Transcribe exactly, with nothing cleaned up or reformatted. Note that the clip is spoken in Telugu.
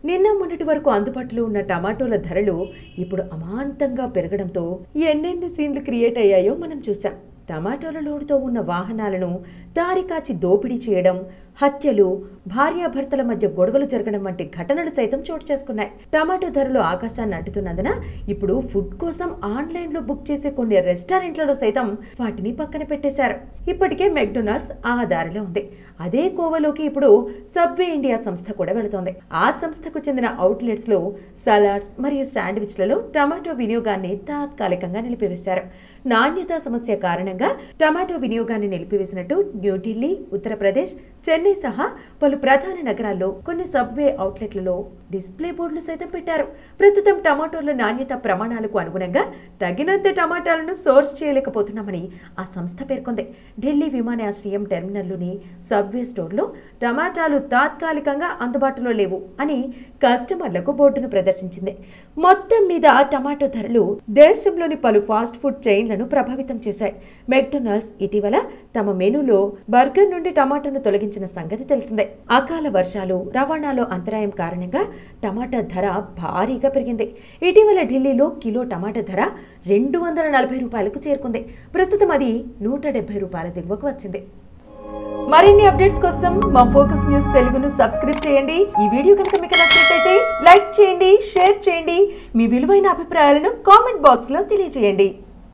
నిన్న మొన్నటి వరకు అందుబాటులో ఉన్న టమాటోల ధరలు ఇప్పుడు అమాంతంగా పెరగడంతో ఎన్నెన్ని సీన్లు క్రియేట్ అయ్యాయో మనం చూసాం. టమాటోల లోడుతో ఉన్న వాహనాలను దారి కాచి దోపిడీ చేయడం, హత్యలు, భార్యాభర్తల మధ్య గొడవలు జరగడం వంటి ఘటనలు సైతం చోటు చేసుకున్నాయి. టమాటో ధరలు ఆకాశాన్ని అంటుతున్నందున ఇప్పుడు ఫుడ్ కోసం ఆన్లైన్లో బుక్ చేసే కొన్ని రెస్టారెంట్లలో సైతం వాటిని పక్కన పెట్టేశారు. ఇప్పటికే మెక్డొనాల్డ్స్ ఆ దారిలో ఉంది. అదే కోవలోకి ఇప్పుడు సబ్వే ఇండియా సంస్థ కూడా వెళుతోంది. ఆ సంస్థకు చెందిన అవుట్లెట్స్ లో సలాడ్స్ మరియు శాండ్విచ్లలో టమాటో వినియోగాన్ని తాత్కాలికంగా నిలిపివేశారు. నాణ్యతా సమస్య కారణంగా టమాటో వినియోగాన్ని నిలిపివేసినట్టు న్యూఢిల్లీ, ఉత్తరప్రదేశ్, చెన్నై సహా పలు ప్రధాన నగరాల్లో కొన్ని సబ్వే అవుట్లెట్లలో డిస్ప్లే బోర్డులు సైతం పెట్టారు. ప్రస్తుతం టమాటోల నాణ్యత ప్రమాణాలకు అనుగుణంగా తగినంత టమాటాలను సోర్స్ చేయలేకపోతున్నామని ఆ సంస్థ పేర్కొంది. ఢిల్లీ విమానాశ్రయం టెర్మినల్లోని సబ్వే స్టోర్లో టమాటాలు తాత్కాలికంగా అందుబాటులో లేవు అని కస్టమర్లకు బోర్డును ప్రదర్శించింది. మొత్తం మీద టమాటో ధరలు దేశంలోని పలు ఫాస్ట్ ఫుడ్ చైన్లను ప్రభావితం చేశాయి. మెక్డొనాల్డ్స్ ఇటీవల తమ మెనూలో బర్గర్ నుండి టమాటాను తొలగించిన సంగతి తెలిసిందే. అకాల వర్షాలు, రవాణాలో అంతరాయం కారణంగా టమాటా ధర భారీగా పెరిగింది. ఇటీవల ఢిల్లీలో కిలో టమాటా ధర రెండు వందల నలభై రూపాయలకు చేరుకుంది. ప్రస్తుతం అది నూట డెబ్బై రూపాయల దిగువకు వచ్చింది. మరిన్ని అప్డేట్స్ కోసం మా ఫోకస్ న్యూస్ తెలుగును సబ్స్క్రైబ్ చేయండి. ఈ వీడియో కనుక మీకు నచ్చినట్లయితే లైక్ చేయండి, షేర్ చేయండి. మీ విలువైన అభిప్రాయాలను కామెంట్ బాక్స్ లో తెలియజేయండి.